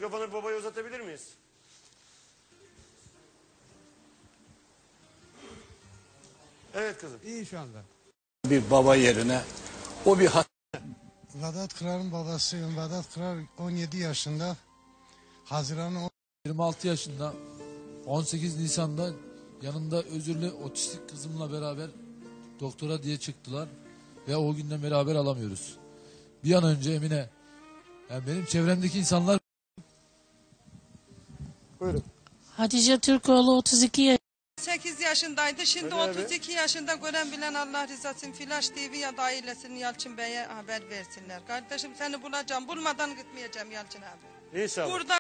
Mikrofonu bir babaya uzatabilir miyiz? Evet kızım. İyi şu anda. Bir baba yerine o bir Vedat Kırar'ın babasıyım. Vedat Kırar 17 yaşında. Haziran'ın 26 yaşında 18 Nisan'da yanında özürlü otistik kızımla beraber doktora diye çıktılar ve o günden beri haber alamıyoruz. Bir an önce Emine, yani benim çevremdeki insanlar Buyurun. Hatice Türkoğlu 32 yaşında. 8 yaşındaydı. Şimdi Öyle 32 yaşında gören bilen Allah rızası için Flash TV ya da ailesinin Yalçın Bey'e haber versinler. Kardeşim seni bulacağım. Bulmadan gitmeyeceğim Yalçın abi. İnşallah. Burada